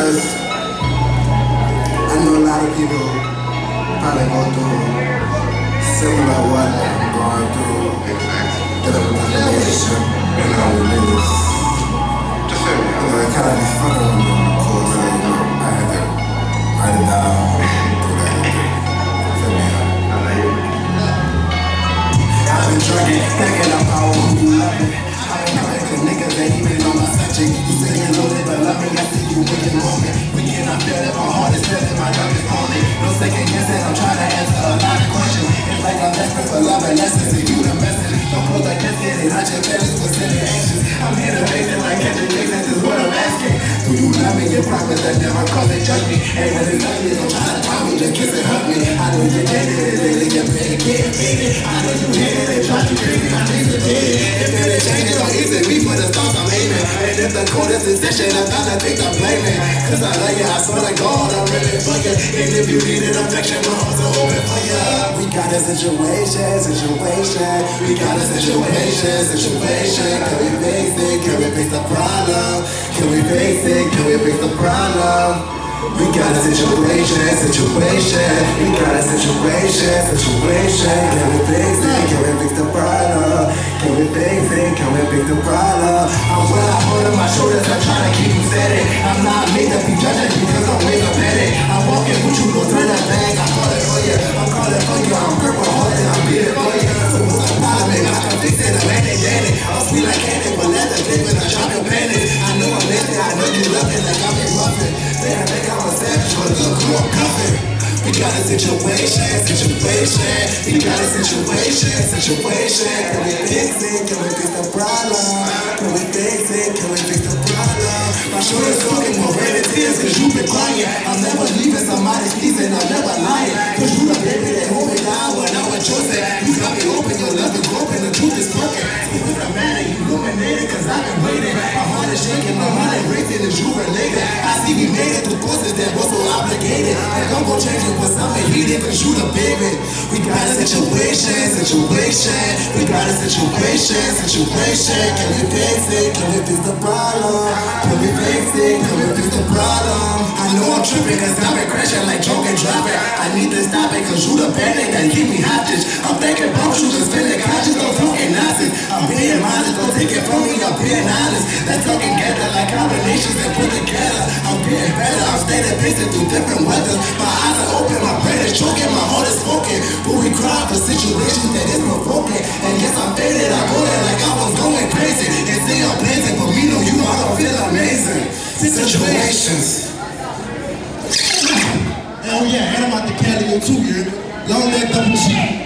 because I know a lot of people probably go through similar what I'm going through. Dealing with my relationship and our religious. It kind of be fucking with me on the cool, so you know, I had to write it down, do that. Feel me out. I've been drinking, thinking about who you loving. I've been crying to niggas that even know my subject. You say you know it, but love me, I see you in the moment. Weekend, I feel it, my heart is feeling, my love is on it. No second guessing, I'm trying to answer a lot of questions. It's like I'm desperate for love and lessons, and you the message. Don't close like this, get it, not your feelings, but sending anxious. I'm here to face it like catching Jason, is what I'm asking. Do you love me? You promise that never cause they judge me. And when it's ugly, don't try to tell me, just kiss and hug me. I know you dated it, lately get paid, get faded. I know you hated it, tried to crazy, I chased the day. If it changes, don't easy, me for the stars I'm aiming. And if the code is in session, I'm trying to take the blame. Cause I love you, I swear to God, I'm really for you. And if you need an affection, my heart's open for you. We got a situation. We got a situation. Can we face it? Can we fix the problem? Can we face it? Can we fix the problem? We got a situation. We got a situation. Can we fix it? Can we fix the problem? Can we fix it? Can we fix the problem? I'm well, I hold on my shoulders, I'm trying to keep you steady. I'm not made to be judging because I'm way up at it. I'm walking with you, no turn that bag, I call it for you. I'm calling for you, I'm purple hearted, I'm beating for you. So what's the problem, man? I can fix it, I'm at it, daddy. I'm sweet like candy, but that's the thing when I drop your panties. I know I'm nasty, I know you love it like I've been roughing. They think I'm a savage, but look who I'm cuffing. We got a situation. We got a situation. Can we fix it? Can we fix the problem? Can we fix it? Can we fix the problem? My shoulder's talking more red tears cause you've been crying. I'm never leaving somebody's peace and I'm never lying. Cause you the baby that hold me down when I was chosen. You got me open, your love is broken, the truth is broken. It doesn't matter, you illuminated cause I've been waiting. My heart is shaking, my mind is racing, is you related? I see we made it through courses that was so obligated. And don't go changing what's up and heated cause you the baby. We got a situation. We got a situation. Can we fix it? Can we fix the problem? Can we fix it? Can we fix the problem? I know I'm tripping cause I've been crashing like drunk and driving. I need to stop it cause you the bandit that keep me hostage. I'm thinking about you just feeling conscious, don't talking nonsense. I'm being honest, don't take it from me, I'm being honest. Let's talk together like combinations and put together. I'm getting better, I'm staying pacing through different weathers. My eyes are open, my brain is choking, my heart is smoking. But we cry for situations that is provoking. And yes, I'm faded, I go there like I was going crazy. And say I'm blazing, but me know you, I don't feel amazing. Situations. Oh yeah, and I'm out the Cali too, you. Long neck double G.